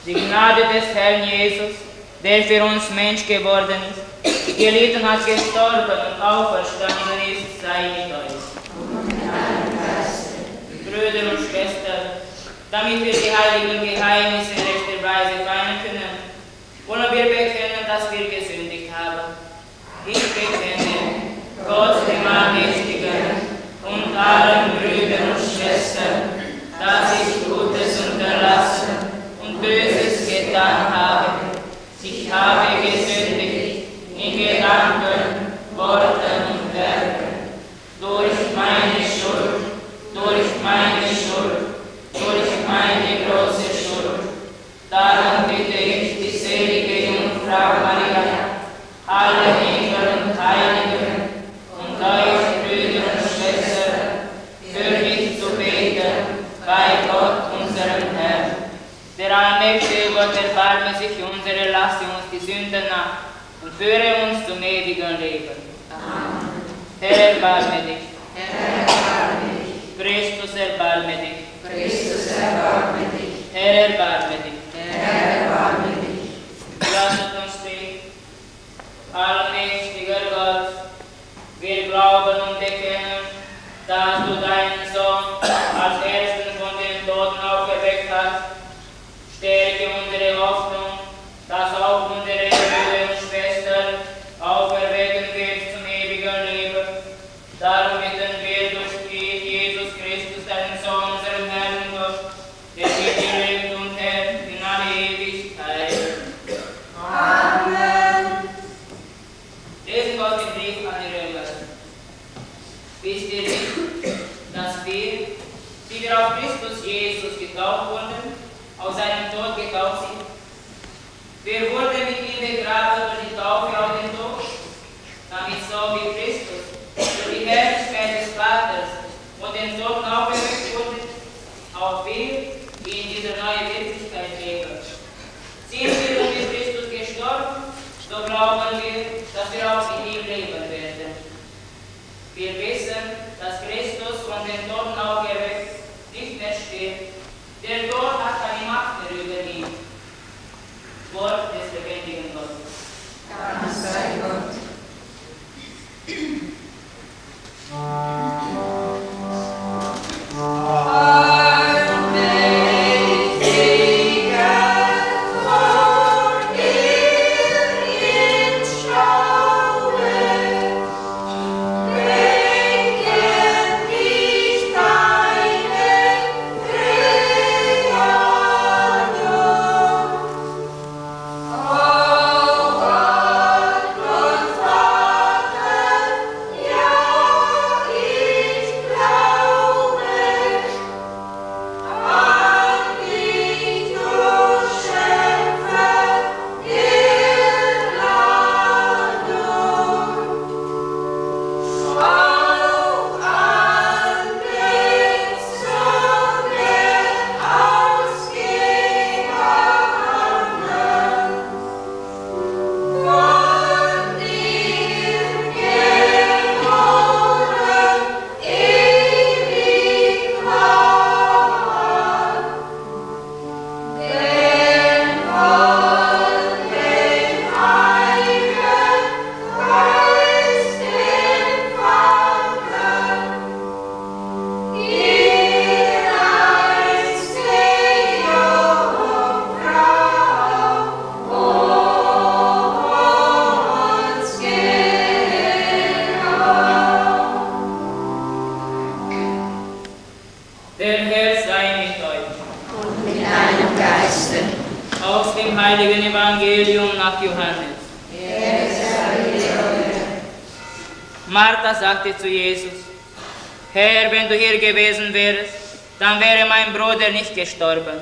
Die Gnade des Herrn Jesus, der für uns Mensch geworden ist, gelitten hat, gestorben und auferstanden ist, sei mit euch. Brüder und Schwestern, damit wir die heiligen Geheimnisse in rechter Weise feiern können, wollen wir bekennen, dass wir gesündigt haben. Ich bekenne Gott, dem Allmächtigen, und allen Brüdern und Schwestern, dass ich Gutes unterlassen und Böses getan habe. Ich habe gesündigt in Gedanken, Worten und Werken, durch meine Schuld, durch meine große Schuld. Darum bitte ich die selige Jungfrau Maria, alle Engel und Heiligen und euch Brüder und Schwestern, für mich zu beten bei Gott, unserem Herrn. Der allmächtige Gott erbarme sich unserer, lasse uns die Sünden nach und führe uns zum ewigen Leben. Amen. Herr, erbarme dich. Herr, erbarme dich. Christus, erbarme dich. Christus, erbarme dich. Herr, erbarme dich. Herr, erbarme dich. Lasset uns beten. Allmächtiger Gott, wir glauben und bekennen, dass du deinen Sohn als Ersten von den Toten auferweckt hast. Stärke unsere Hoffnung, dass auch unsere Brüder und Schwestern auferwecken wird zum ewigen Leben. Darum bitten wir durch Jesus Christus, deinen Sohn, unseren Herrn und Gott, der mit dir lebt und herrscht in alle Ewigkeit. Amen. Lesen Gott den Brief an die Römer. Wisst ihr nicht, dass wir, die wir auf Christus Jesus getauft wurden, aus seinem Tod getauft sind? Wir wurden mit ihm begraben durch die Taufe auf den Tod, damit so wie Christus durch die Herrlichkeit des Vaters und den Toten auferweckt wurde, auch wir in dieser neuen Wirklichkeit leben. Sind wir mit Christus gestorben, so glauben wir, dass wir auch in ihm leben werden. Wir wissen, dass Christus von den Toten auferweckt nicht mehr stirbt. Der Tod hat keine Macht mehr über ihn. Wort des lebendigen Gottes. Dank sei Gott. Martha sagte zu Jesus: Herr, wenn du hier gewesen wärst, dann wäre mein Bruder nicht gestorben.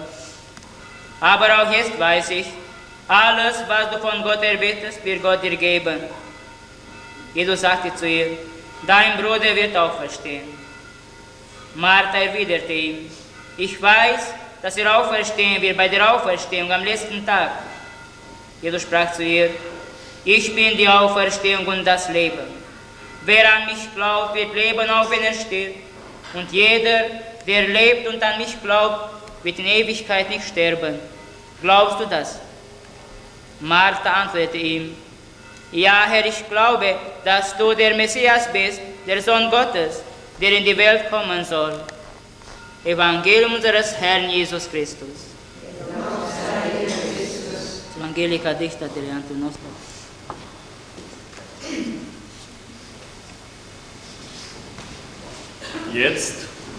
Aber auch jetzt weiß ich, alles, was du von Gott erbittest, wird Gott dir geben. Jesus sagte zu ihr: Dein Bruder wird auferstehen. Martha erwiderte ihm: Ich weiß, dass er auferstehen wird bei der Auferstehung am letzten Tag. Jesus sprach zu ihr: Ich bin die Auferstehung und das Leben. Wer an mich glaubt, wird leben, auch wenn er stirbt. Und jeder, der lebt und an mich glaubt, wird in Ewigkeit nicht sterben. Glaubst du das? Martha antwortete ihm, ja, Herr, ich glaube, dass du der Messias bist, der Sohn Gottes, der in die Welt kommen soll. Evangelium unseres Herrn Jesus Christus. Evangelica dicta deleantul nostru. Jetzt,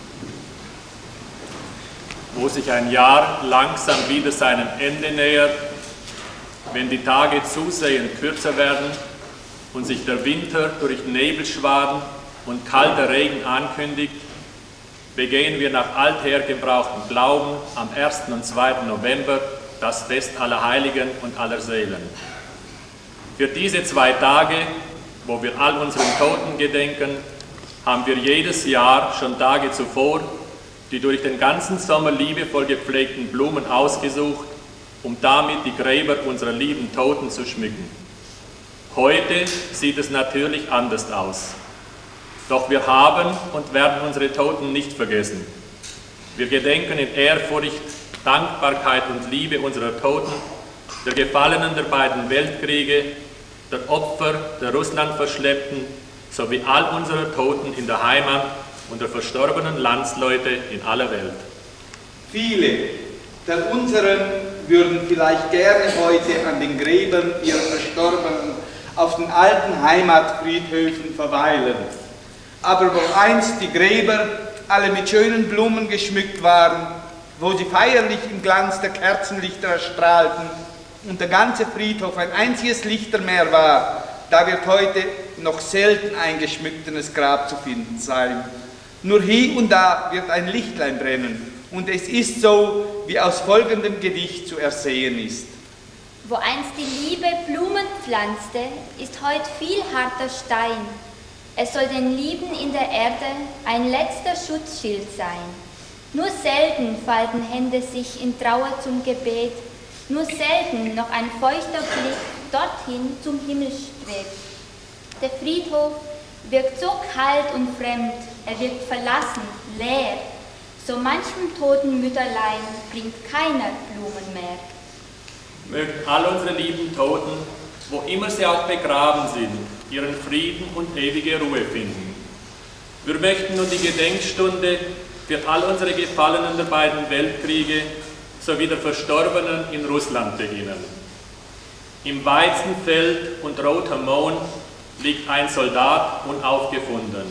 wo sich ein Jahr langsam wieder seinem Ende nähert, wenn die Tage zusehends kürzer werden und sich der Winter durch Nebelschwaden und kalter Regen ankündigt, begehen wir nach althergebrauchtem Glauben am 1. und 2. November das Fest aller Heiligen und aller Seelen. Für diese 2 Tage, wo wir all unseren Toten gedenken, haben wir jedes Jahr schon Tage zuvor die durch den ganzen Sommer liebevoll gepflegten Blumen ausgesucht, um damit die Gräber unserer lieben Toten zu schmücken. Heute sieht es natürlich anders aus. Doch wir haben und werden unsere Toten nicht vergessen. Wir gedenken in Ehrfurcht, Dankbarkeit und Liebe unserer Toten, der Gefallenen der beiden Weltkriege, der Opfer der Russland verschleppten, sowie all unserer Toten in der Heimat und der verstorbenen Landsleute in aller Welt. Viele der unseren würden vielleicht gerne heute an den Gräbern ihrer Verstorbenen auf den alten Heimatfriedhöfen verweilen. Aber wo einst die Gräber alle mit schönen Blumen geschmückt waren, wo sie feierlich im Glanz der Kerzenlichter erstrahlten und der ganze Friedhof ein einziges Lichtermeer war, da wird heute noch selten ein geschmücktenes Grab zu finden sein. Nur hier und da wird ein Lichtlein brennen, und es ist so, wie aus folgendem Gedicht zu ersehen ist. Wo einst die Liebe Blumen pflanzte, ist heut viel harter Stein. Es soll den Lieben in der Erde ein letzter Schutzschild sein. Nur selten falten Hände sich in Trauer zum Gebet, nur selten noch ein feuchter Blick dorthin zum Himmel strebt. Der Friedhof wirkt so kalt und fremd, er wirkt verlassen, leer. So manchem toten Mütterlein bringt keiner Blumen mehr. Mögen all unsere lieben Toten, wo immer sie auch begraben sind, ihren Frieden und ewige Ruhe finden. Wir möchten nun die Gedenkstunde für all unsere Gefallenen der beiden Weltkriege sowie der Verstorbenen in Russland beginnen. Im Weizenfeld und roter Mohn liegt ein Soldat unaufgefunden.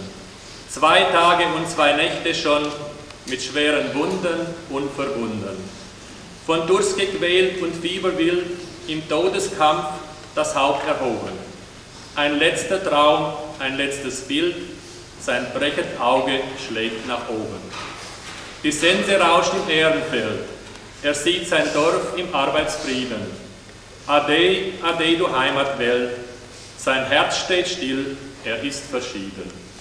2 Tage und 2 Nächte schon mit schweren Wunden unverbunden. Von Durst gequält und fieberwild im Todeskampf das Haupt erhoben. Ein letzter Traum, ein letztes Bild, sein brechend Auge schlägt nach oben. Die Sense rauscht im Ehrenfeld, er sieht sein Dorf im Arbeitsfrieden. Ade, ade, du Heimatwelt, sein Herz steht still, er ist verschieden.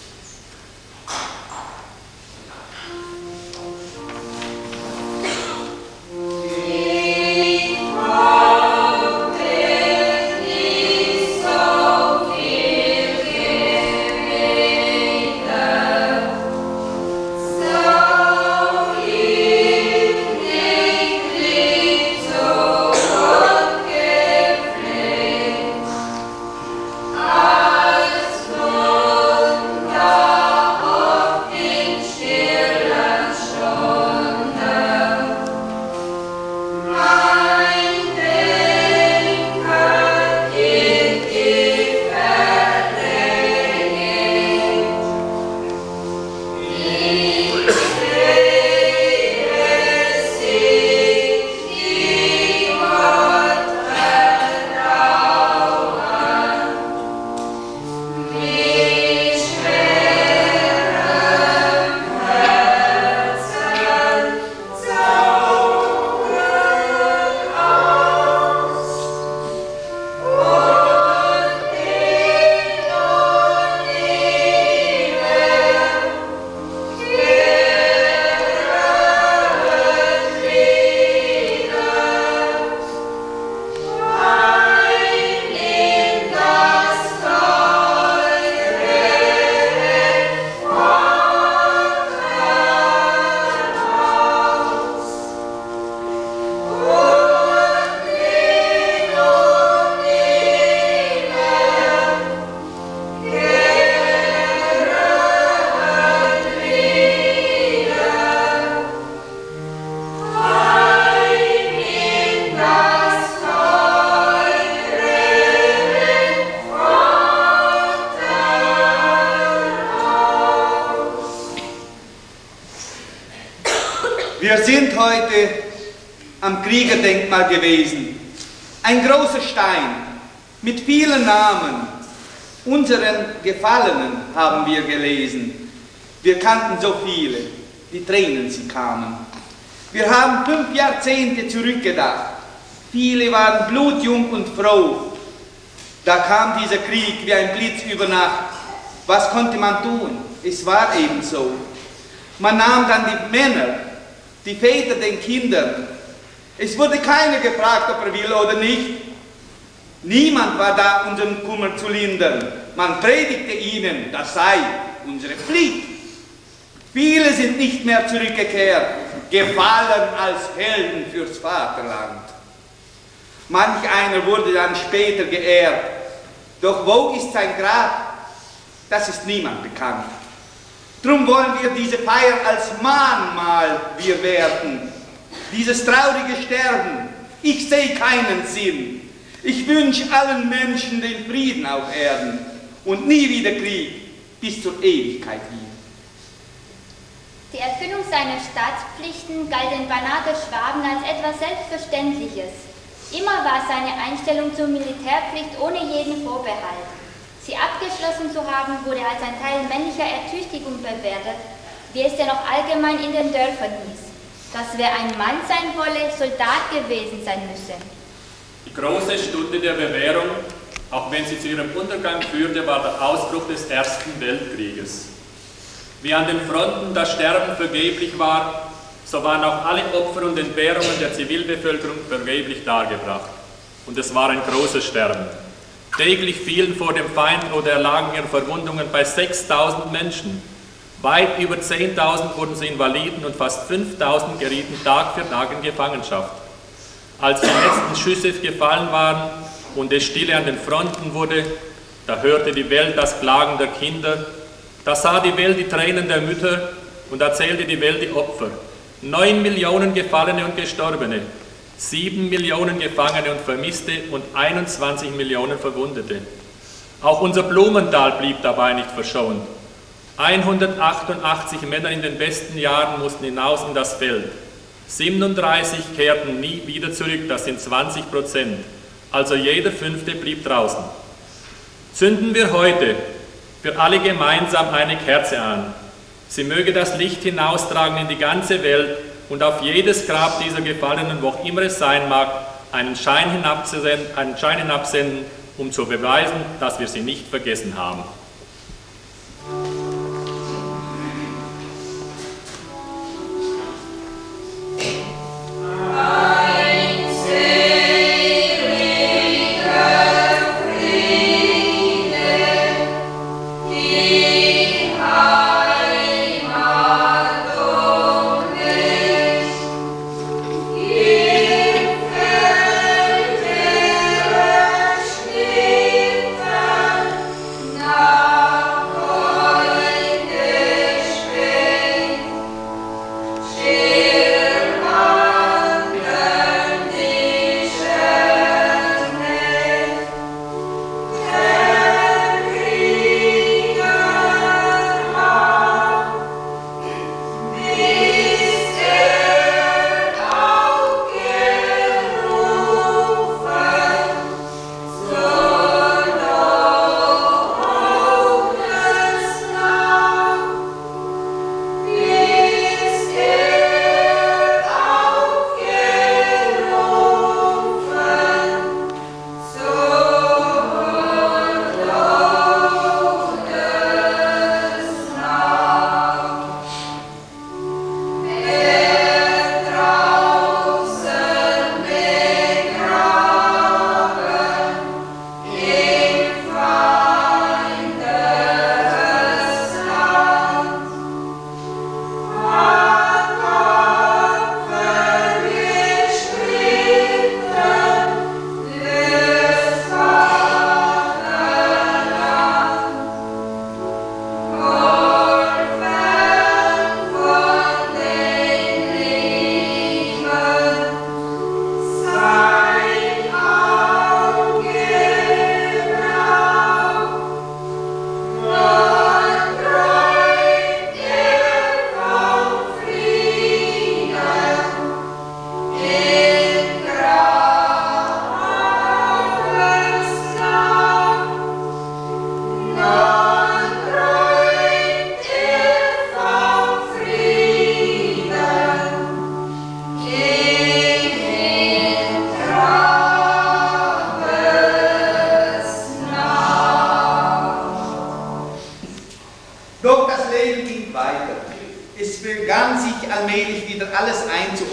heute am Kriegerdenkmal gewesen. Ein großer Stein mit vielen Namen. Unseren Gefallenen haben wir gelesen. Wir kannten so viele, die Tränen sie kamen. Wir haben 5 Jahrzehnte zurückgedacht. Viele waren blutjung und froh. Da kam dieser Krieg wie ein Blitz über Nacht. Was konnte man tun? Es war eben so. Man nahm dann die Männer, die Väter den Kindern. Es wurde keiner gefragt, ob er will oder nicht. Niemand war da, unseren Kummer zu lindern. Man predigte ihnen, das sei unsere Pflicht. Viele sind nicht mehr zurückgekehrt, gefallen als Helden fürs Vaterland. Manch einer wurde dann später geehrt. Doch wo ist sein Grab? Das ist niemand bekannt. Drum wollen wir diese Feier als Mahnmal wir werten. Dieses traurige Sterben, ich sehe keinen Sinn. Ich wünsche allen Menschen den Frieden auf Erden und nie wieder Krieg bis zur Ewigkeit hier. Die Erfüllung seiner Staatspflichten galt den Banater Schwaben als etwas Selbstverständliches. Immer war seine Einstellung zur Militärpflicht ohne jeden Vorbehalt. Sie abgeschlossen zu haben, wurde als ein Teil männlicher Ertüchtigung bewertet, wie es ja noch allgemein in den Dörfern hieß, dass wer ein Mann sein wolle, Soldat gewesen sein müsse. Die große Stunde der Bewährung, auch wenn sie zu ihrem Untergang führte, war der Ausbruch des Ersten Weltkrieges. Wie an den Fronten das Sterben vergeblich war, so waren auch alle Opfer und Entbehrungen der Zivilbevölkerung vergeblich dargebracht. Und es war ein großes Sterben. Täglich fielen vor dem Feind oder erlagen ihren Verwundungen bei 6.000 Menschen. Weit über 10.000 wurden sie Invaliden und fast 5.000 gerieten Tag für Tag in Gefangenschaft. Als die letzten Schüsse gefallen waren und es stille an den Fronten wurde, da hörte die Welt das Klagen der Kinder, da sah die Welt die Tränen der Mütter und da zählte die Welt die Opfer. 9 Millionen Gefallene und Gestorbene, 7 Millionen Gefangene und Vermisste und 21 Millionen Verwundete. Auch unser Blumenthal blieb dabei nicht verschont. 188 Männer in den besten Jahren mussten hinaus in das Feld. 37 kehrten nie wieder zurück, das sind 20%. Also jeder 5. blieb draußen. Zünden wir heute für alle gemeinsam eine Kerze an. Sie möge das Licht hinaustragen in die ganze Welt und auf jedes Grab dieser Gefallenen, wo auch immer es sein mag, einen Schein hinabsenden, um zu beweisen, dass wir sie nicht vergessen haben. No.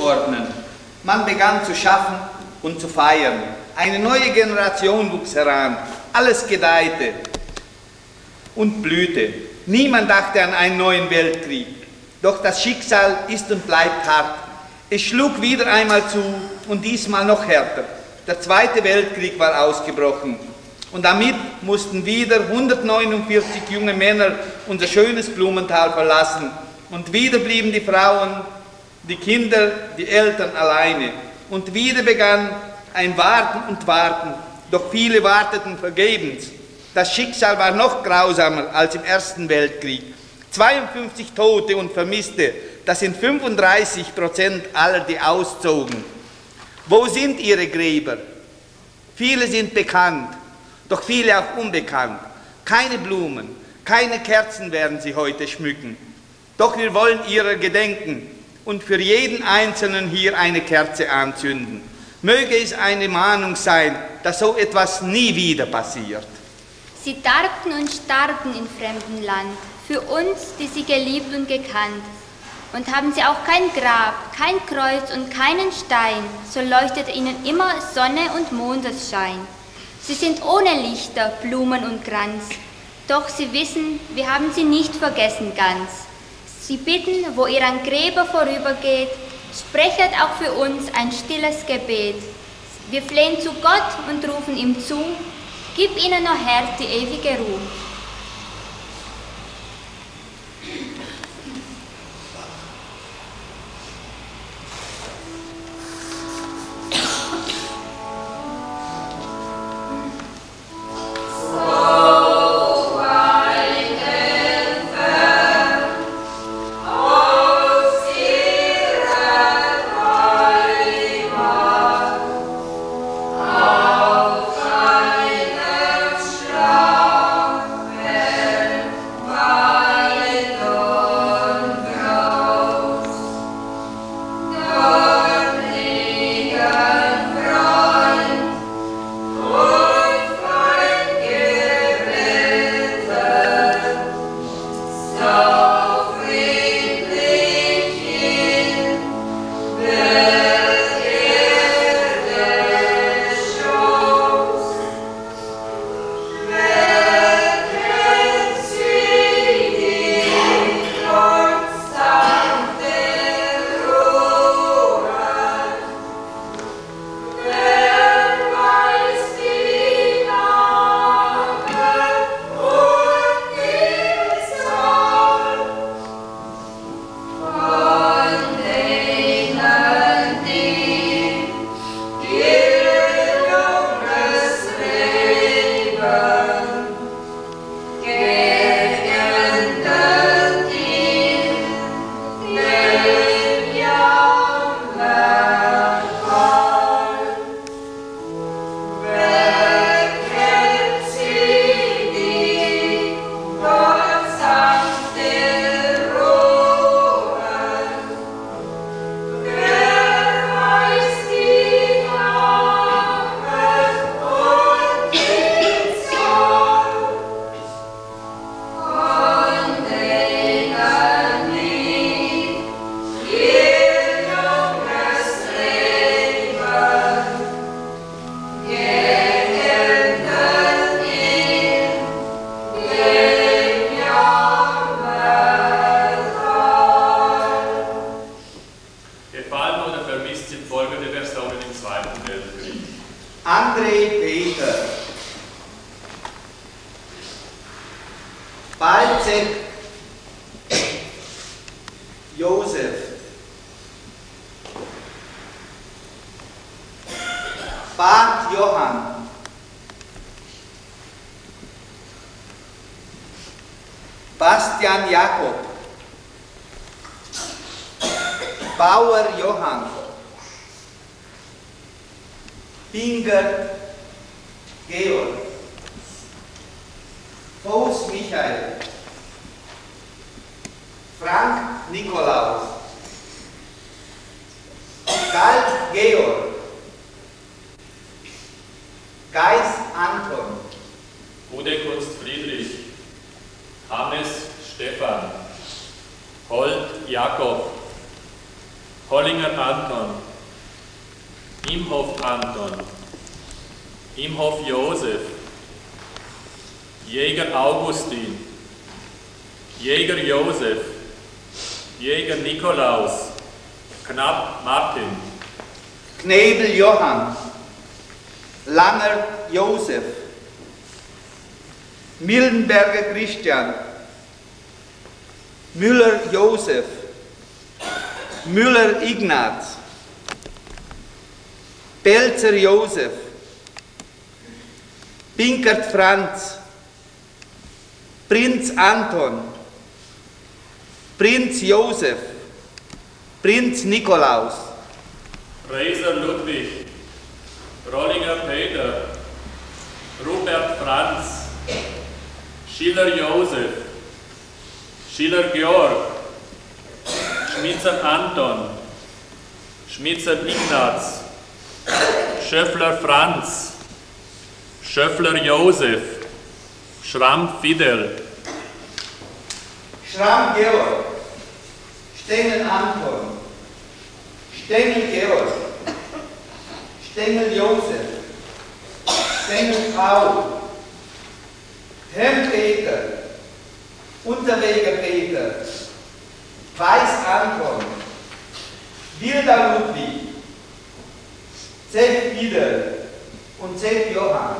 ordnen. Man begann zu schaffen und zu feiern. Eine neue Generation wuchs heran. Alles gedeihte und blühte. Niemand dachte an einen neuen Weltkrieg. Doch das Schicksal ist und bleibt hart. Es schlug wieder einmal zu und diesmal noch härter. Der Zweite Weltkrieg war ausgebrochen. Und damit mussten wieder 149 junge Männer unser schönes Blumenthal verlassen. Und wieder blieben die Frauen, die Kinder, die Eltern alleine. Und wieder begann ein Warten und Warten. Doch viele warteten vergebens. Das Schicksal war noch grausamer als im Ersten Weltkrieg. 52 Tote und Vermisste, das sind 35% aller, die auszogen. Wo sind ihre Gräber? Viele sind bekannt, doch viele auch unbekannt. Keine Blumen, keine Kerzen werden sie heute schmücken. Doch wir wollen ihrer gedenken und für jeden Einzelnen hier eine Kerze anzünden. Möge es eine Mahnung sein, dass so etwas nie wieder passiert. Sie darbten und starben in fremdem Land, für uns, die sie geliebt und gekannt. Und haben sie auch kein Grab, kein Kreuz und keinen Stein, so leuchtet ihnen immer Sonne und Mondesschein. Sie sind ohne Lichter, Blumen und Kranz, doch sie wissen, wir haben sie nicht vergessen ganz. Sie bitten, wo ihr an Gräber vorübergeht, sprechet auch für uns ein stilles Gebet. Wir flehen zu Gott und rufen ihm zu, gib ihnen, o Herr, die ewige Ruhe. Bastian Jakob, Bauer Johann, Finger Georg, Voss Michael, Frank Nikolaus, Galt Georg, Geis Anton, Hudekunst Friedrich, Hammes Stefan, Holt Jakob, Hollinger Anton, Imhoff Anton, Imhoff Josef, Jäger Augustin, Jäger Josef, Jäger Nikolaus, Knapp Martin, Knebel Johann, Langer Josef, Mildenberger Christian, Müller Josef, Müller Ignaz, Belzer Josef, Pinkert Franz, Prinz Anton, Prinz Josef, Prinz Nikolaus, Reiser Ludwig, Rollinger Peter, Rupert Franz, Schiller Josef, Schiller Georg, Schmitzer Anton, Schmitzer Ignaz, Schöffler Franz, Schöffler Josef, Schramm Fidel, Schramm Georg, Stengel Anton, Stengel Georg, Stengel Josef, Stengel Paul, Herr Peter, Unterweger Peter, Weiß Anton, Wilder Ludwig, Zeff Fidel und Zeff Johann.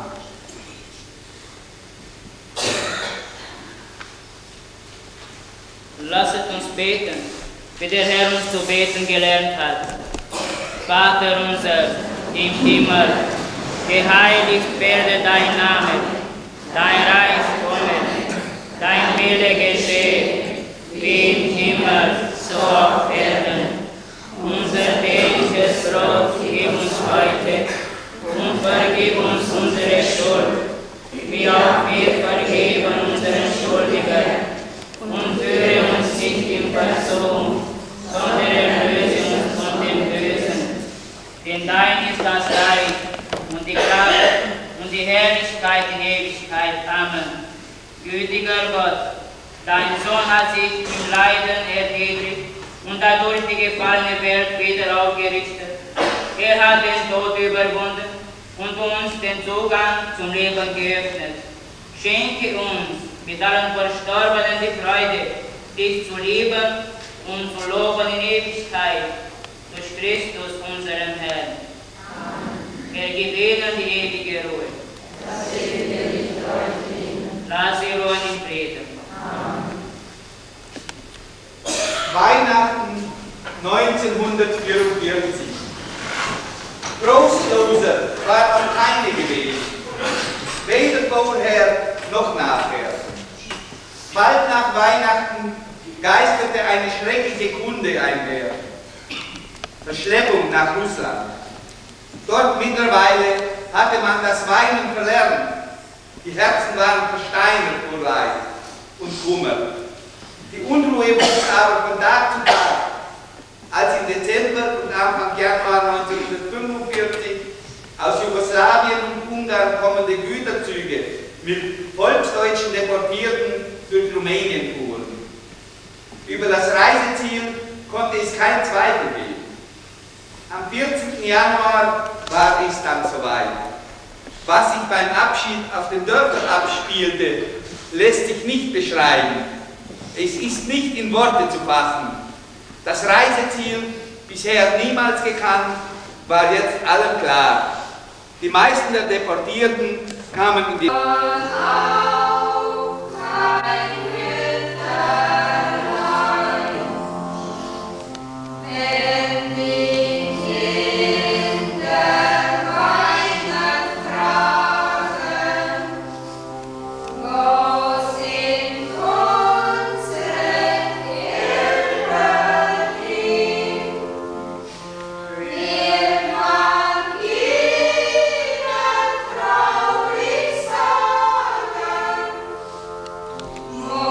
Lasset uns beten, wie der Herr uns zu beten gelernt hat. Vater unser im Himmel, geheiligt werde dein Name, dein Reich komme, dein Wille geschehe, wie im Himmel, so auf Erden. Unser tägliches Brot gib uns heute und vergib uns unsere Schuld, wie auch wir vergeben unseren Schuldigern. Und führe uns nicht in Versuchung, sondern erlöse uns von dem Bösen. Denn dein ist das Reich und die Kraft und die Herrlichkeit in Ewigkeit. Amen. Gütiger Gott, dein Sohn hat sich im Leiden erniedrigt und dadurch die gefallene Welt wieder aufgerichtet. Er hat den Tod überwunden und uns den Zugang zum Leben geöffnet. Schenke uns mit allen Verstorbenen die Freude, dich zu lieben und zu loben in Ewigkeit, durch Christus, unseren Herrn. Amen. Vergib ihnen die ewige Ruhe. Lass sie ruhen in Frieden. Amen. Weihnachten 1944. Trostloser war am keine gewesen, weder vorher noch nachher. Bald nach Weihnachten geisterte eine schreckliche Kunde einher. Verschleppung nach Russland. Dort mittlerweile hatte man das Weinen verlernt. Die Herzen waren versteinert vor Leid und Kummer. Die Unruhe wuchs aber von Tag zu Tag, als im Dezember und Anfang Januar 1945 aus Jugoslawien und Ungarn kommende Güterzüge mit volksdeutschen Deportierten durch Rumänien fuhren. Über das Reiseziel konnte es kein Zweifel geben. Am 14. Januar war es dann soweit. Was sich beim Abschied auf den Dörfern abspielte, lässt sich nicht beschreiben. Es ist nicht in Worte zu fassen. Das Reiseziel, bisher niemals gekannt, war jetzt allen klar. Die meisten der Deportierten kamen in die Oh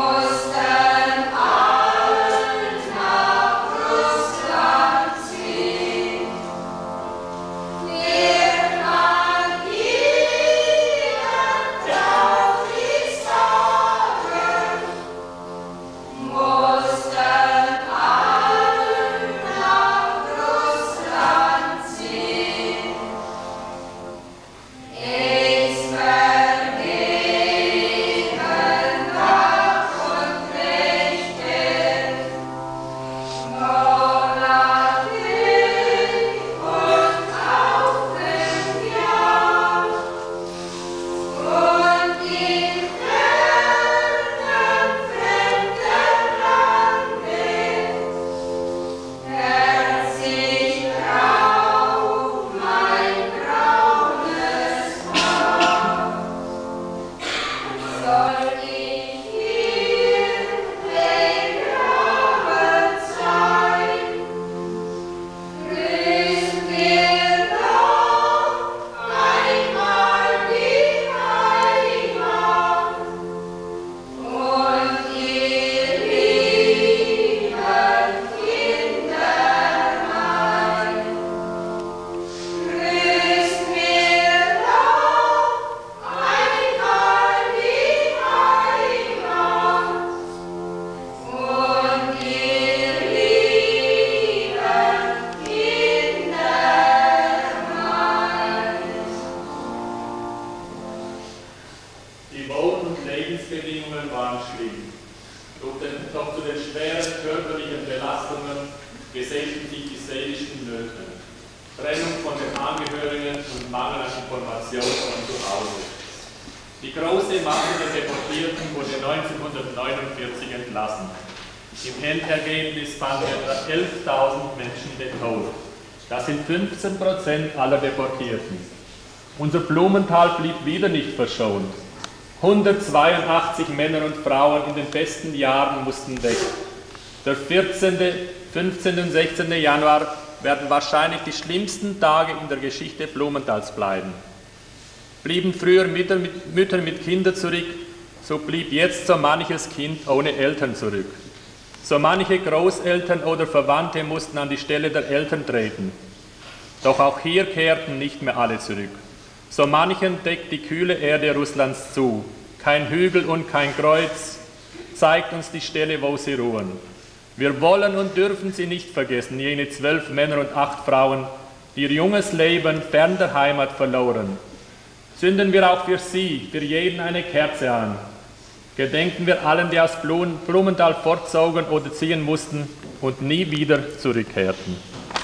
Angehörigen und Mangel an Informationen von zu Hause. Die große Masse der Deportierten wurde 1949 entlassen. Im Endergebnis fanden etwa 11.000 Menschen den Tod. Das sind 15% aller Deportierten. Unser Blumenthal blieb wieder nicht verschont. 182 Männer und Frauen in den besten Jahren mussten weg. Der 14., 15. und 16. Januar werden wahrscheinlich die schlimmsten Tage in der Geschichte Blumenthals bleiben. Blieben früher Mütter mit Kindern zurück, so blieb jetzt so manches Kind ohne Eltern zurück. So manche Großeltern oder Verwandte mussten an die Stelle der Eltern treten. Doch auch hier kehrten nicht mehr alle zurück. So manchen deckt die kühle Erde Russlands zu. Kein Hügel und kein Kreuz zeigt uns die Stelle, wo sie ruhen. Wir wollen und dürfen sie nicht vergessen, jene 12 Männer und 8 Frauen, die ihr junges Leben fern der Heimat verloren. Zünden wir auch für sie, für jeden eine Kerze an. Gedenken wir allen, die aus Blumenthal fortzogen oder ziehen mussten und nie wieder zurückkehrten.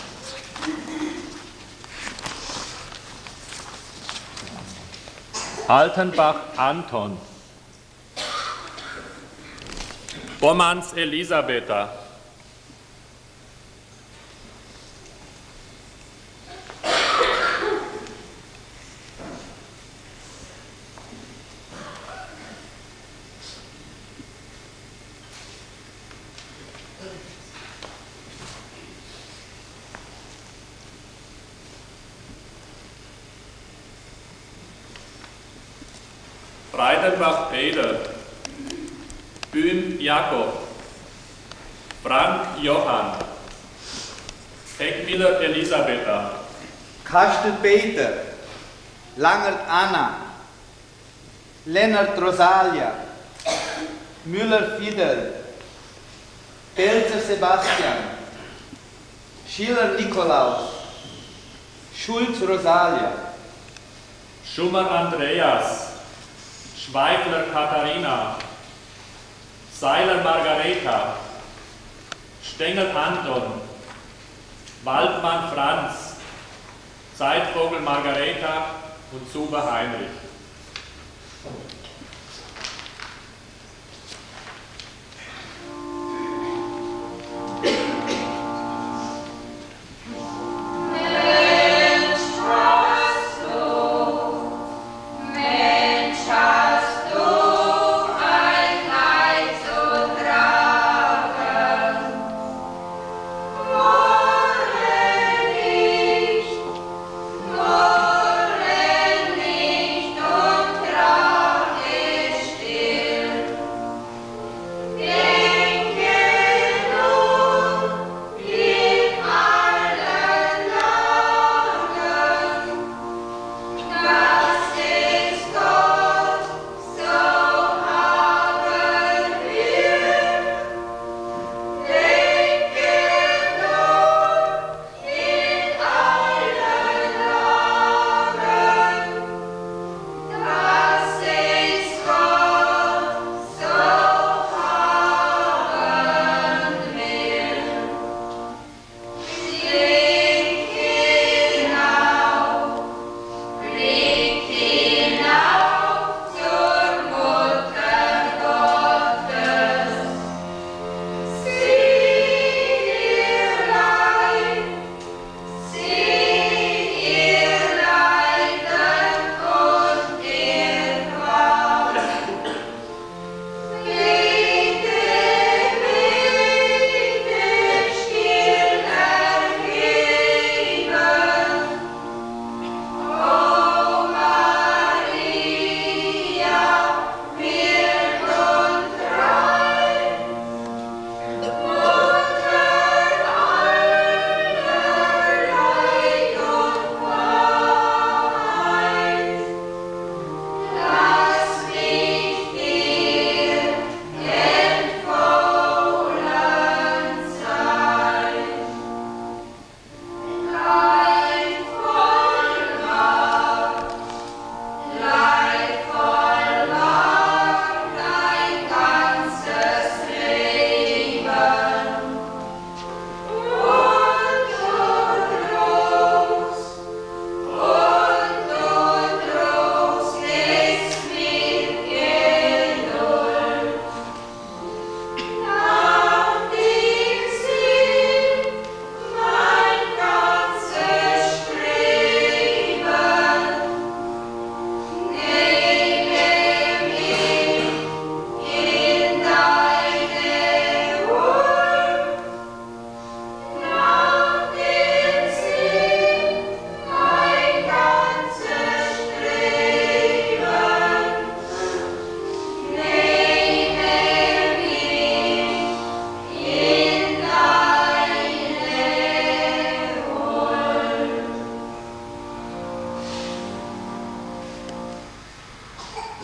Altenbach Anton. Bomans Elisabetha. Breidenbach Peter, Böhm Jakob, Frank Johann, Heckmiller Elisabetha, Kastel Peter, Langert Anna, Lennart Rosalia, Müller Fidel, Pelzer Sebastian, Schiller Nikolaus, Schulz Rosalia, Schummer Andreas, Schweigler Katharina, Seiler Margareta, Stengel Anton, Waldmann Franz, Zeitvogel Margareta und Zuber Heinrich.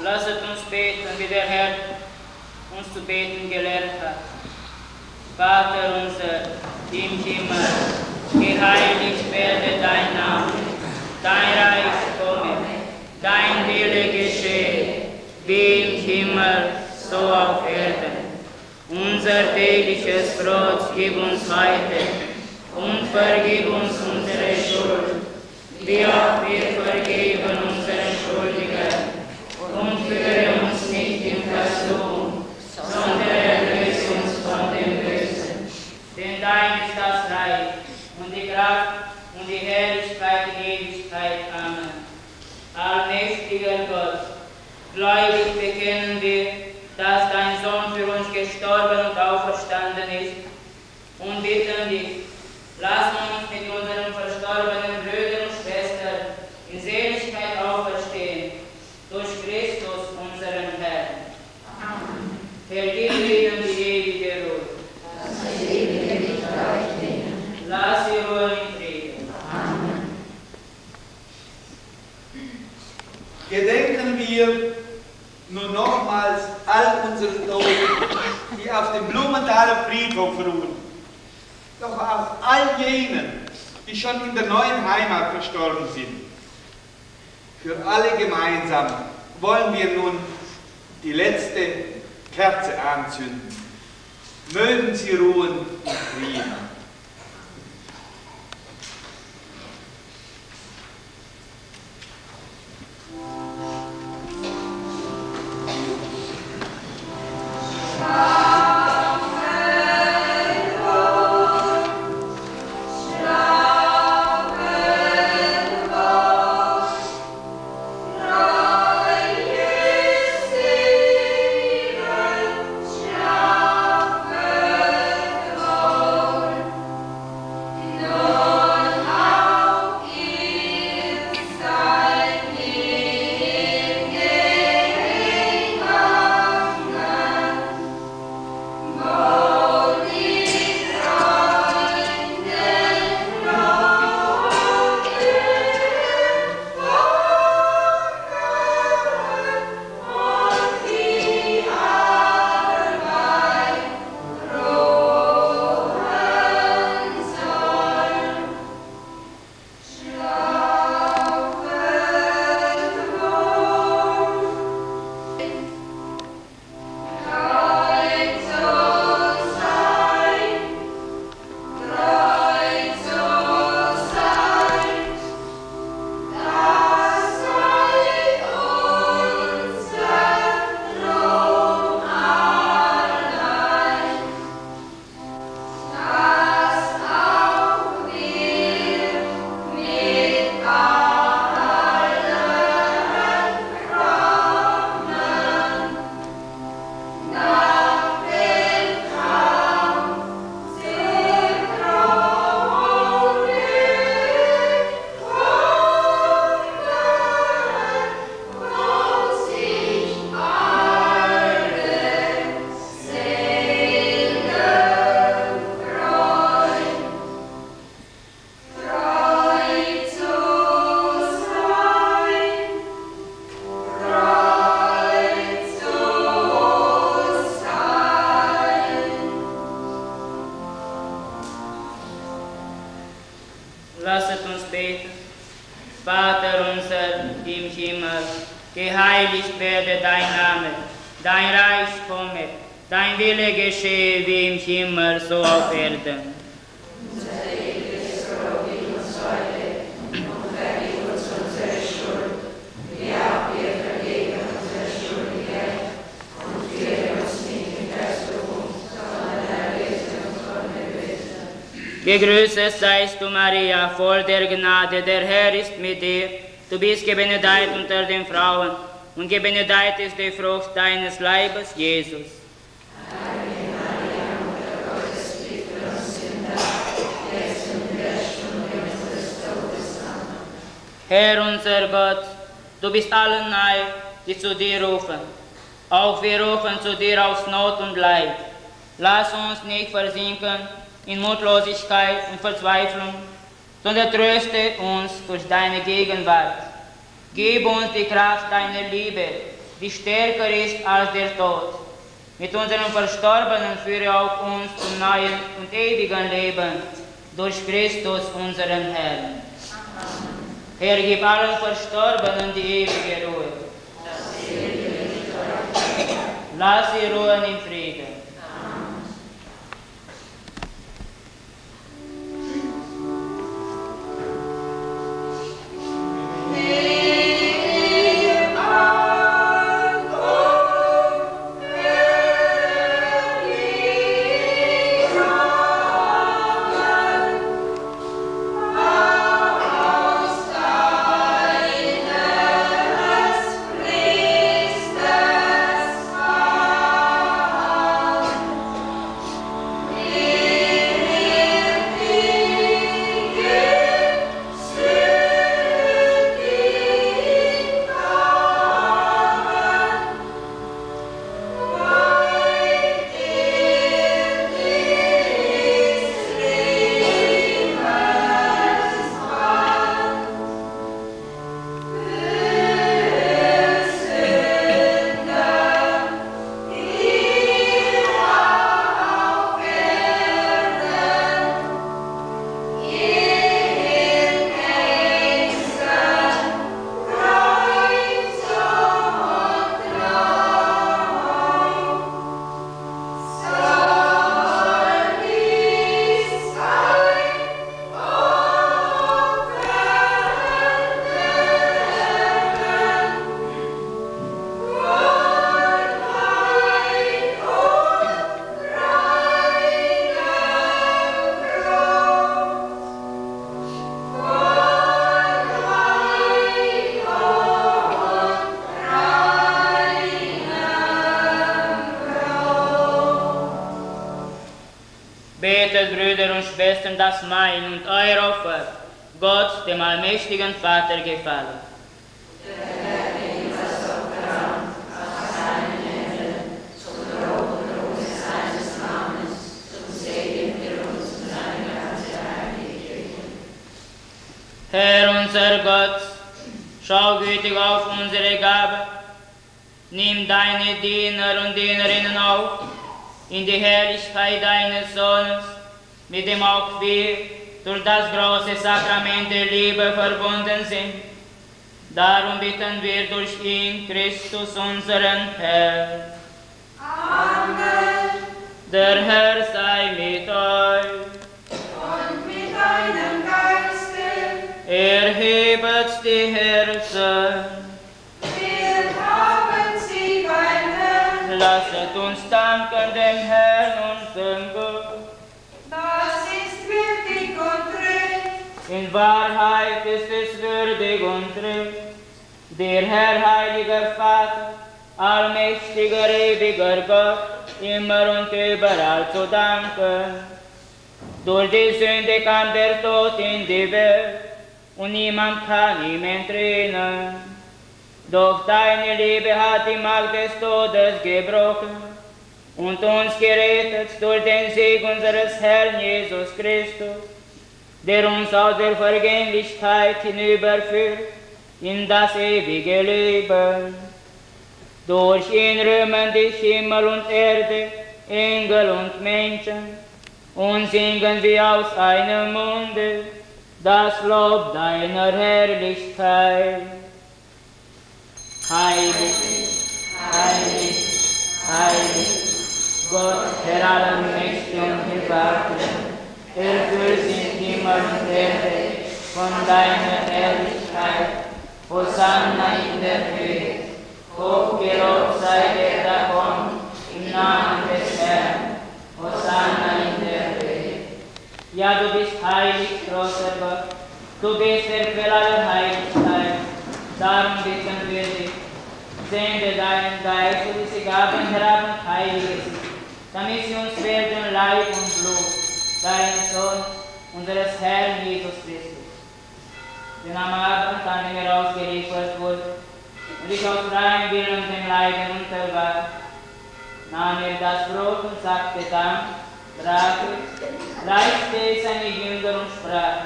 Lasset uns beten, wie der Herr uns zu beten gelehrt hat. Vater unser, im Himmel, geheiligt werde dein Name, dein Reich komme, dein Wille geschehe, wie im Himmel, so auf Erden. Unser tägliches Brot gib uns heute und vergib uns unsere Schuld, wie auch wir vergeben unseren Schuldigen. Und führe uns nicht in Versuchung, sondern erlöse uns von dem Bösen. Denn dein ist das Reich und die Kraft und die Herrlichkeit in Ewigkeit. Amen. Allmächtiger Gott, gläubig bekennen wir, dass dein Sohn für uns gestorben und auferstanden ist, und bitten dich, lass uns mit unseren verstorbenen Brüdern und Schwestern in Seligkeit auferstehen, durch Christus, unseren Herrn. Amen. Vergib ihnen die ewige Ruhe. Lass sie ewige Licht leben. Lass sie ruhen in Frieden. Amen. Gedenken wir nun nochmals all unsere Toten, die auf dem Blumenthaler Friedhof ruhen, doch auch all jenen, die schon in der neuen Heimat verstorben sind. Für alle gemeinsam wollen wir nun die letzte Kerze anzünden. Mögen sie ruhen in Frieden. Lasset uns beten. Vater unser im Himmel, geheiligt werde dein Name, dein Reich komme, dein Wille geschehe wie im Himmel, so auf Erden. Unser tägliches Brot gib uns heute und vergib uns unsere Schuld, wie auch wir vergeben unsere Schuldigen, und führe uns nicht in Versuchung, sondern erlöse uns von dem Bösen. Gegrüßet seist du, Maria, voll der Gnade, der Herr ist mit dir. Du bist gebenedeit unter den Frauen, und gebenedeit ist die Frucht deines Leibes, Jesus. Heilige Maria, Mutter Gottes, bitte für uns Sünder, jetzt und in der Stunde unseres Todes. Amen. Herr unser Gott, du bist allen nahe, die zu dir rufen. Auch wir rufen zu dir aus Not und Leid. Lass uns nicht versinken in Mutlosigkeit und Verzweiflung, sondern tröste uns durch deine Gegenwart. Gib uns die Kraft deiner Liebe, die stärker ist als der Tod. Mit unseren Verstorbenen führe auch uns zum neuen und ewigen Leben durch Christus, unseren Herrn. Herr, gib allen Verstorbenen die ewige Ruhe. Lass sie ruhen im Frieden. Schwestern, dass mein und euer Opfer Gott, dem allmächtigen Vater, gefalle. Herr unser Gott, schau gütig auf unsere Gabe, nimm deine Diener und Dienerinnen auf in die Herrlichkeit deines Sohnes, mit dem auch wir durch das große Sakrament der Liebe verbunden sind. Darum bitten wir durch ihn, Christus, unseren Herrn. Amen. Der Herr sei mit euch. Und mit deinem Geiste. Erhebet die Herzen. Wir haben sie beim Herrn. Lasset uns danken dem Herrn, unserem Gott. Das ist würdig und recht. In Wahrheit ist es würdig und recht, der Herr, heiliger Vater, allmächtiger, ewiger Gott, immer und überall zu danken. Durch die Sünde kam der Tod in die Welt, und niemand kann ihm entrinnen. Doch deine Liebe hat die Macht des Todes gebrochen und uns gerettet durch den Sieg unseres Herrn Jesus Christus, der uns aus der Vergänglichkeit hinüberführt in das ewige Leben. Durch ihn rühmen dich Himmel und Erde, Engel und Menschen, und singen wir aus einem Munde das Lob deiner Herrlichkeit. Heilig, heilig, heilig, Gott, Herr allmächtig und gewaltig, erfüllt sind Himmel und Erde von deiner Herrlichkeit. Hosanna in der Höhe, hochgelobt sei der da kommt, im Namen des Herrn. Hosanna in der Höhe. Ja, du bist heilig, großer Gott, du bist der Quell aller Heiligkeit. Darum bitten wir dich, sende deinen Geist und diese Gaben herab und heilige sie, damit sie uns werden Leib und Blut, deinen Sohn, unseres Herrn Jesus Christus. Denn am Abend, an dem er ausgeliefert wurde, und ich aus freiem Willen dem Leiden unterwarf, nahm er das Brot und sagte Dank, brach es, reichte es seine Jünger und sprach: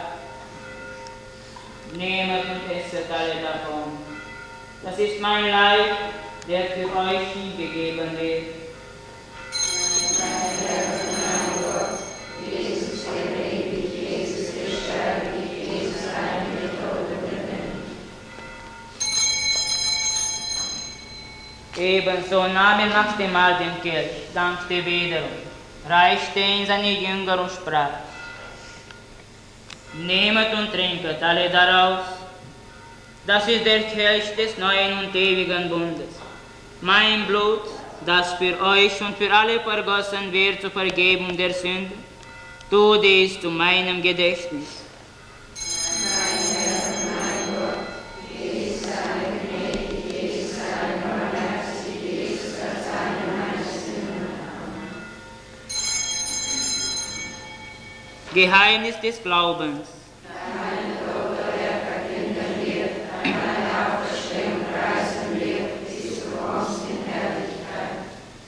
Nehmet und esset alle davon. Das ist mein Leib, der für euch hingegeben wird. Jesus gelebt, Jesus gestorben, Jesus eingetroffen. Ebenso nahm er nach dem Mahl den Kelch, dankte wiederum, reichte ihn seine Jünger und sprach: Nehmet und trinket alle daraus, das ist der Kelch des neuen und ewigen Bundes. Mein Blut, das für euch und für alle vergossen wird zur Vergebung der Sünden, tut dies zu meinem Gedächtnis. Geheimnis des Glaubens. Dein Tod, der verkünden wird, deine Auferstehung preisen wird, bis du kommst in Herrlichkeit.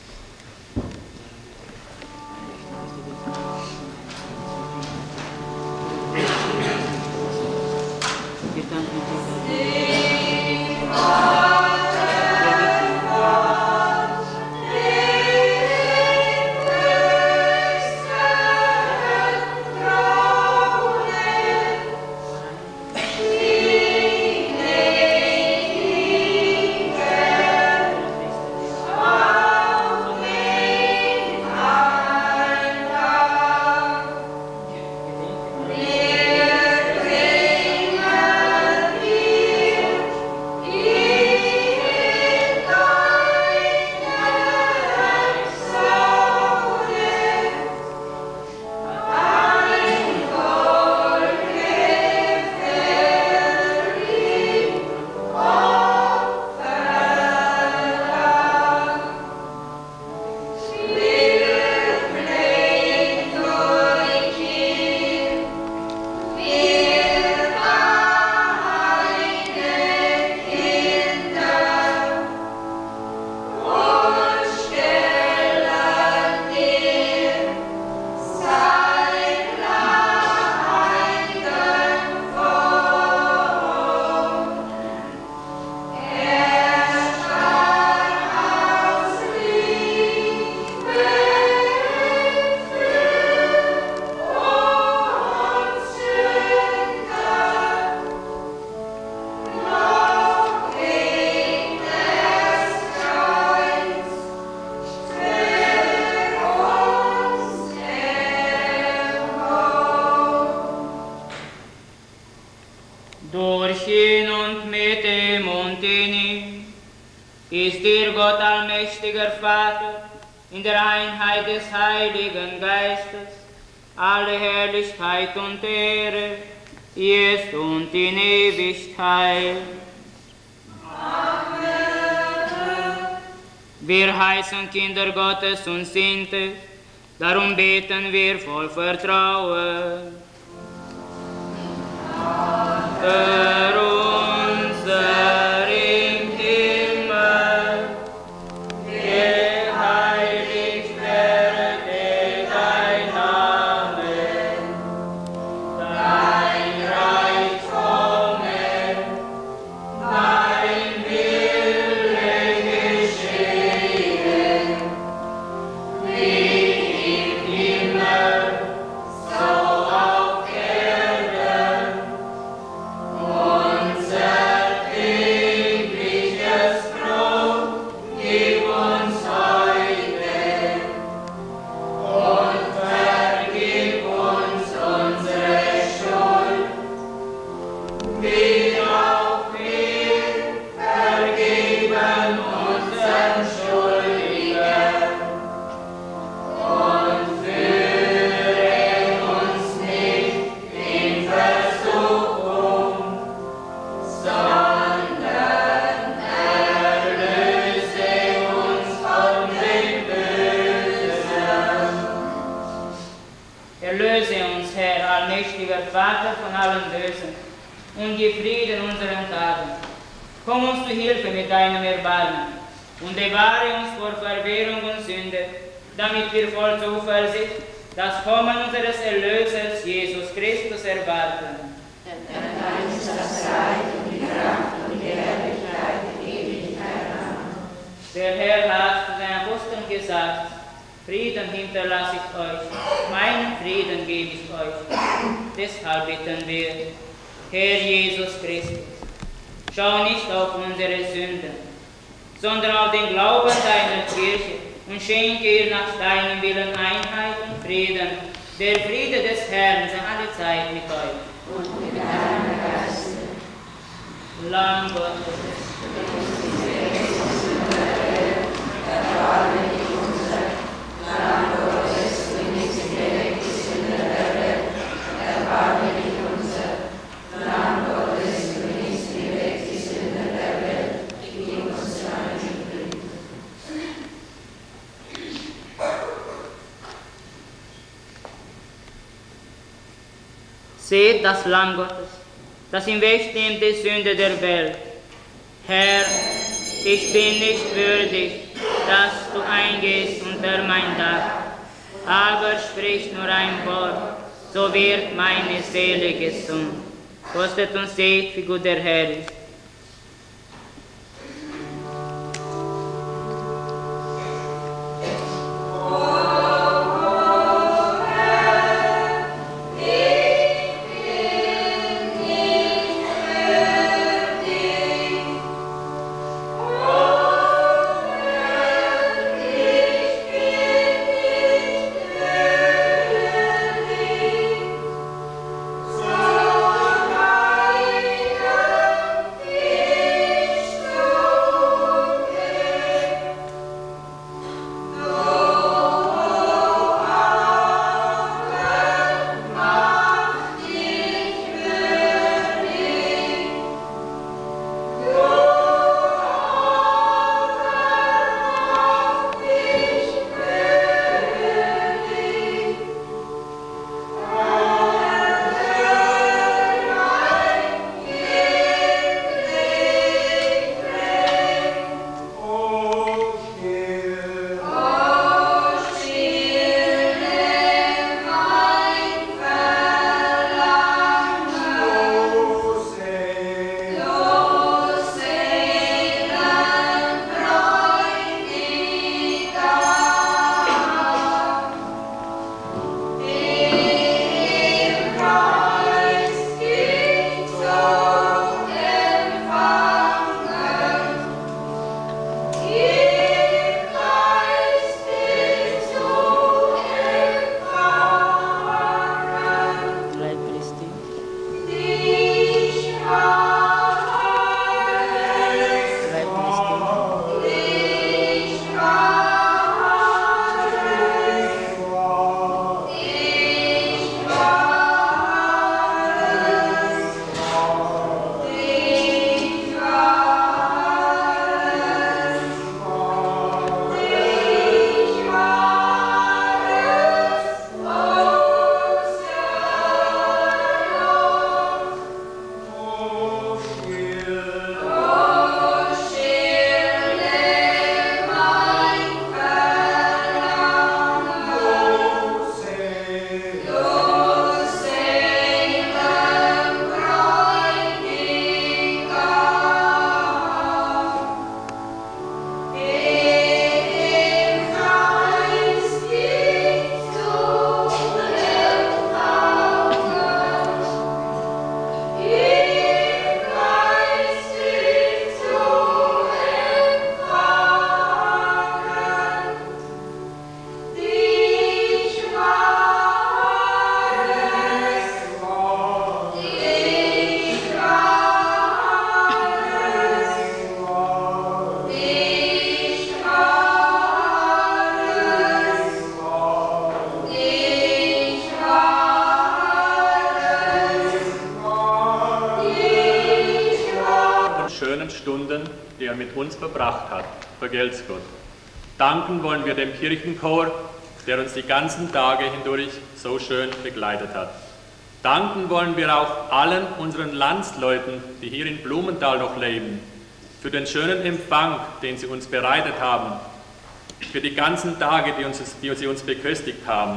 Durch ihn und mit ihm und in ihm ist dir Gott allmächtiger Vater in der Einheit des Heiligen Geistes alle Herrlichkeit und Ehre, jetzt und in Ewigkeit. Amen. Wir heißen Kinder Gottes und sind es, darum beten wir voll Vertrauen. Vater unser im Himmel, geheiligt werde dein Name, dein Reich komme, dein Wille geschehe, wie im Himmel, so auf Erden. Unser tägliches Brot gib uns heute und vergib uns unsere Schuld, wie auch wir vergeben unseren Schuldigen. Und führe uns nicht in Versuchung, sondern erlöse uns von dem Bösen. Erlöse uns, Herr, allmächtiger Vater, von allem Bösen und gib Frieden unseren Tagen. Komm uns zu Hilfe mit deinem Erbarmen und bewahre uns vor Verwirrung und Sünde, damit wir voll Zuversicht das Kommen unseres Erlösers Jesus Christus erwarten. Denn dein ist das Reich und die Kraft und die Herrlichkeit in Ewigkeit. Amen. Frieden hinterlasse ich euch, meinen Frieden gebe ich euch. Deshalb bitten wir, Herr Jesus Christus, schau nicht auf unsere Sünden, sondern auf den Glauben deiner Kirche und schenke ihr nach deinem Willen Einheit und Frieden. Der Friede des Herrn sei alle Zeit mit euch. Und mit deinem Geiste. Lamm Gottes. Erbarme dich unser, Lamm Gottes, du nicht hinweg die Sünde der Welt. Erbarme dich unser, Lamm Gottes, du nicht hinweg die Sünde der Welt. Gib uns deinen Frieden. Seht das Lamm Gottes, das im Weg nimmt die Sünde der Welt. Herr, ich bin nicht würdig, dass du eingehst unter mein Dach, aber sprich nur ein Wort, so wird meine Seele gesund. Kostet und seht, wie gut der Herr ist. Stunden, die er mit uns verbracht hat. Vergelt's Gott. Danken wollen wir dem Kirchenchor, der uns die ganzen Tage hindurch so schön begleitet hat. Danken wollen wir auch allen unseren Landsleuten, die hier in Blumenthal noch leben, für den schönen Empfang, den sie uns bereitet haben, für die ganzen Tage, die sie uns beköstigt haben,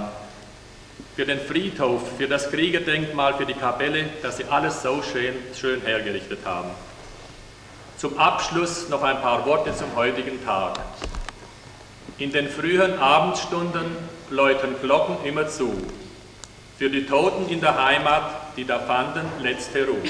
für den Friedhof, für das Kriegerdenkmal, für die Kapelle, dass sie alles so schön hergerichtet haben. Zum Abschluss noch ein paar Worte zum heutigen Tag. In den frühen Abendstunden läuten Glocken immer zu. Für die Toten in der Heimat, die da fanden letzte Ruhe.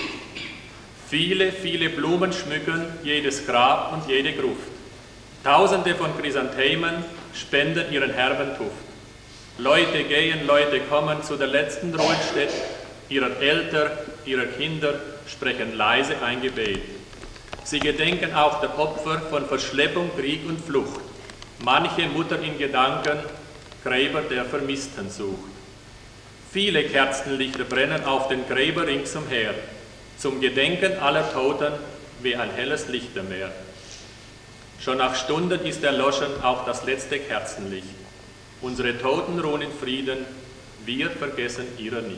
Viele, viele Blumen schmücken jedes Grab und jede Gruft. Tausende von Chrysanthemen spenden ihren herben Duft. Leute gehen, Leute kommen zu der letzten Ruhestätte ihrer Eltern, ihrer Kinder, sprechen leise ein Gebet. Sie gedenken auch der Opfer von Verschleppung, Krieg und Flucht. Manche Mutter in Gedanken Gräber der Vermissten sucht. Viele Kerzenlichter brennen auf den Gräbern ringsumher, zum Gedenken aller Toten wie ein helles Lichtermeer. Schon nach Stunden ist erloschen auch das letzte Kerzenlicht. Unsere Toten ruhen in Frieden, wir vergessen ihrer nicht.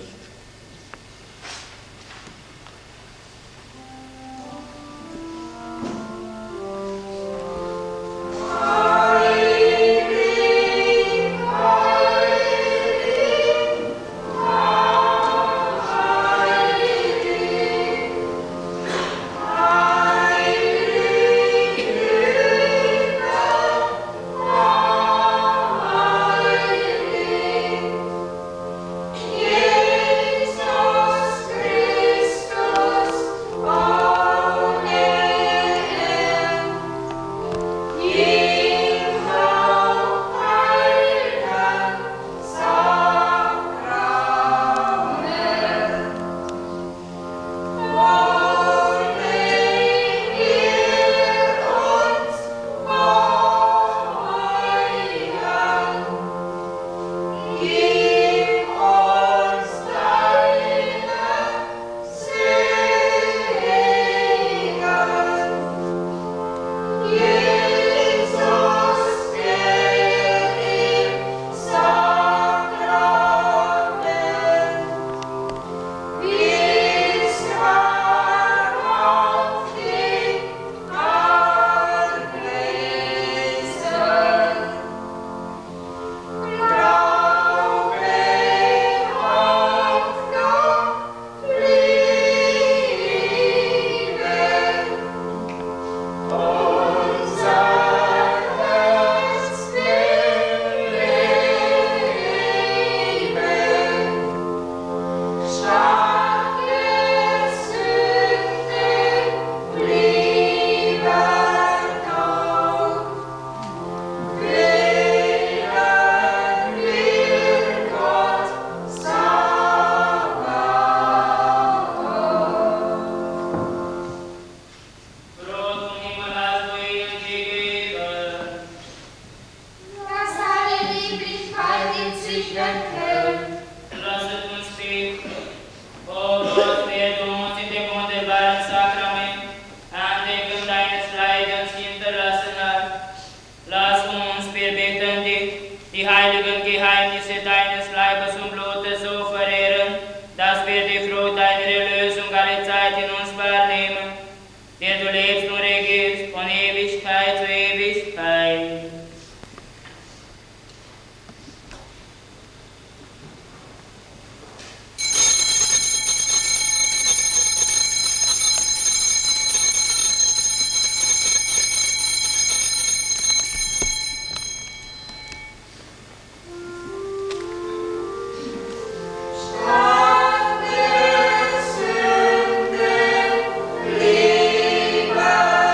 Sünde, lieber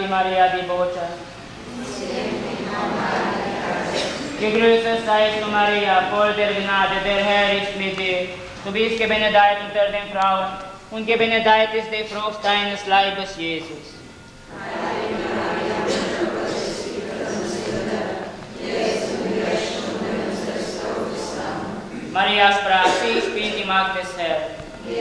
dich, Maria, die Botschaft. Gegrüßet seist du, Maria, voll der Gnade, der Herr ist mit dir. Du bist gebenedeit unter den Frauen, und gebenedeit ist die Frucht deines Leibes, Jesus. Maria sprach, ich bin die Magd des Herrn.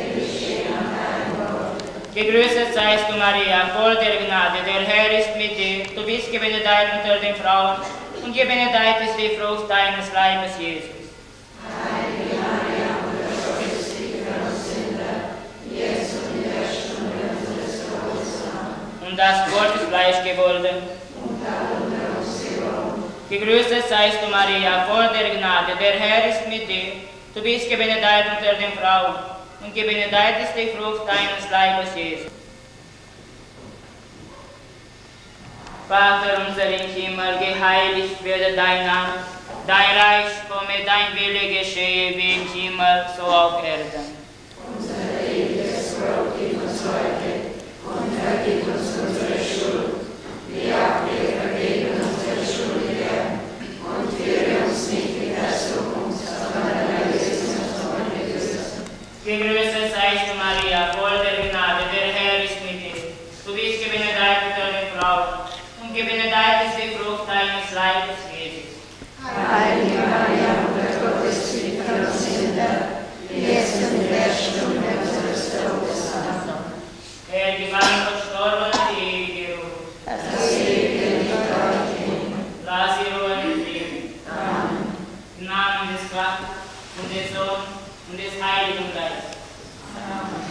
Gegrüßet seist du, Maria, voll der Gnade, der Herr ist mit dir. Du bist gebenedeit unter den Frauen, und gebenedeit ist die Frucht deines Leibes, Jesus. Heilige Maria, Mutter Gottes, bitte für uns Sünder, jetzt und in der Stunde unseres Todes. Amen. Und das Wort ist Fleisch geworden. Und hat unter uns gewohnt. Gegrüßet seist du, Maria, voll der Gnade, der Herr ist mit dir. Du bist gebenedeit unter den Frauen, und gebenedeit ist die Frucht deines Leibes, Jesus. Vater unser im Himmel, geheiligt werde dein Name, dein Reich komme, dein Wille geschehe, wie im Himmel, so auf Erden. Unser tägliches Brot gib uns heute, und vergib uns unsere Schuld, wie auch wir vergeben unseren Schuldigern, und führe uns nicht in Versuchung, sondern erlöse uns von dem Bösen. Gegrüßet seist du, Maria, voll der Gnade, der Herr ist mit dir. Du bist gebenedeit unter den Frauen, und gebenedeit ist die Frucht deines Leibes, Jesus. Heilige Maria, Mutter Gottes, bitte für uns Sünder, jetzt und in der Stunde unseres Todes. Amen. Herr, gewann verstorben die ewige Ruhe. Das ewige Licht leuchtet. Lass sie ruhen in Frieden. Amen. Im Namen des Vaters und des Sohnes und des Heiligen Geistes. Amen.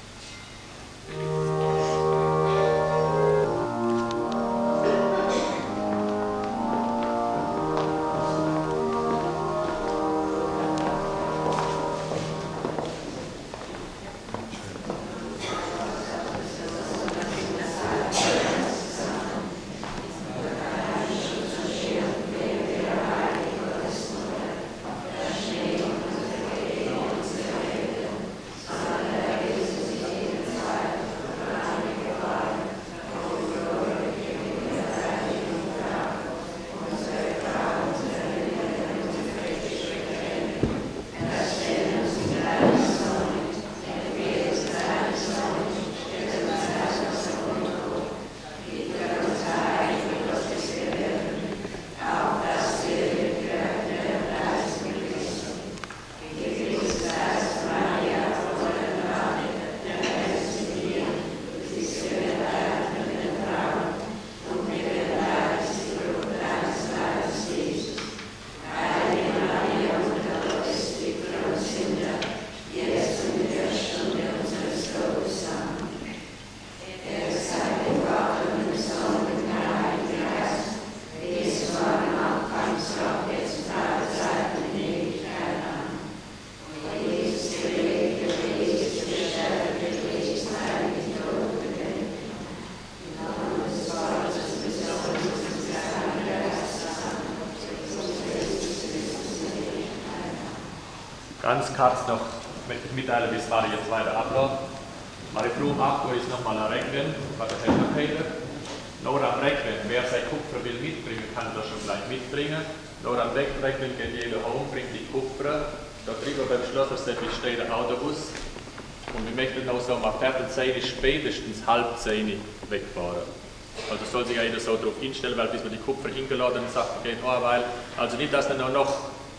Ganz kurz noch möchte ich mitteilen, wie es war jetzt weiter abläuft. Meine Frau um 8 Uhr ist nochmal am Recklen bei der Helferpeter. Nur am Recklen, wer sein Kupfer will mitbringen, kann das schon gleich mitbringen. Nur am Recklen geht jeder home, bringt die Kupfer. Da drüber beim Schlossersäppel steht ein Autobus. Und wir möchten noch so mal 10:15 spätestens 9:30 wegfahren. Also soll sich ja jeder so darauf einstellen, weil bis wir die Kupfer hingeladen und sagt, geht eine Weile. Also nicht, dass dann noch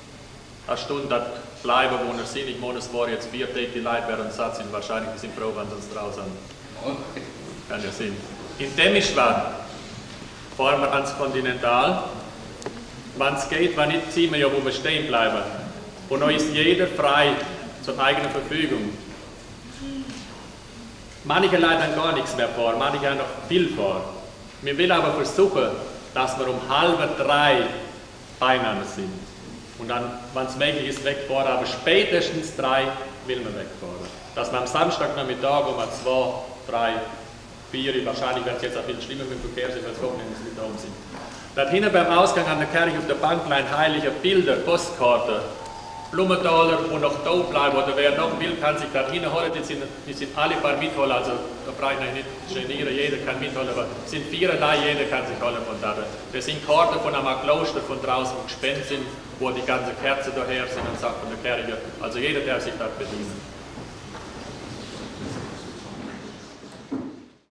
eine Stunde bleiben, wo wir sind. Ich meine, es war jetzt 4 Tage, die Leute werden satt sind. Wahrscheinlich sind froh, wenn sie uns draußen kann ja sein. In Demischwad fahren wir ans Continental. Wenn es geht, wenn nicht, ziehen wir ja, wo wir stehen bleiben. Und dann ist jeder frei zur eigenen Verfügung. Manche Leute haben gar nichts mehr fahren, manche haben noch viel fahren. Wir wollen aber versuchen, dass wir um 2:30 beieinander sind. Und dann, wenn es möglich ist, wegfahren, aber spätestens 3 will man wegfahren. Dass wir am Samstagnachmittag um 2, 3, 4, wahrscheinlich wird es jetzt auch viel schlimmer mit dem Verkehr sein, weil es Wochenende nicht da oben sind. Dort hinten beim Ausgang an der Kirche auf der Banklein heilige Bilder, Postkarten Blumenthaler, die noch da bleiben, oder wer noch will, kann sich da hinholen. Die sind alle paar mitholen, also da brauche ich nicht genieren, jeder kann mitholen, aber es sind 4 da, jeder kann sich holen von da. Das sind Karten von einem Kloster von draußen, die gespendet sind, wo die ganzen Kerzen daher sind und Sachen von der Kirche. Also jeder darf sich da bedienen.